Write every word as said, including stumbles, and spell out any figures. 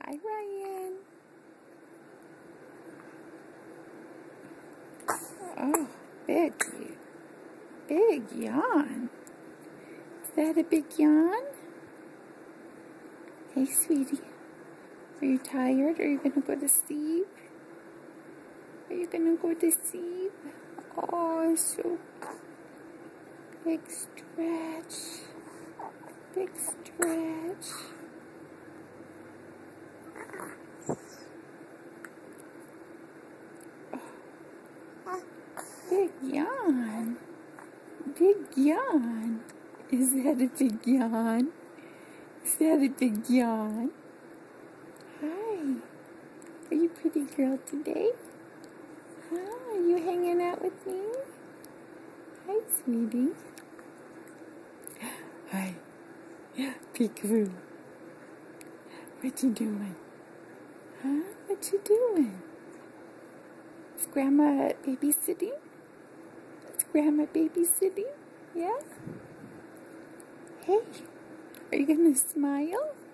Hi, Ryan. Oh, big, big yawn. Is that a big yawn? Hey, sweetie. Are you tired? Are you going to go to sleep? Are you going to go to sleep? Oh, so big stretch. Big stretch. Big yawn. Big yawn. Is that a big yawn? Is that a big yawn? Hi. Are you a pretty girl today? Huh? Are you hanging out with me? Hi, sweetie. Hi. Peekaboo. What you doing? Huh? What you doing? Is Grandma babysitting? Is Grandma babysitting? Yeah? Hey, are you gonna smile?